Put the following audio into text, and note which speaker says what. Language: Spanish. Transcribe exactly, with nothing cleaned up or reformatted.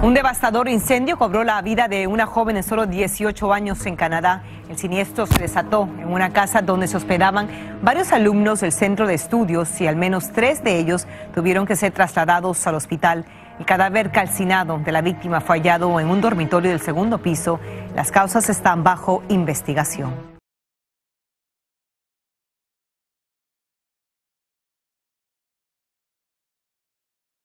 Speaker 1: Un devastador incendio cobró la vida de una joven de solo dieciocho años en Canadá. El siniestro se desató en una casa donde se hospedaban varios alumnos del centro de estudios y al menos tres de ellos tuvieron que ser trasladados al hospital. El cadáver calcinado de la víctima fue hallado en un dormitorio del segundo piso. Las causas están bajo investigación.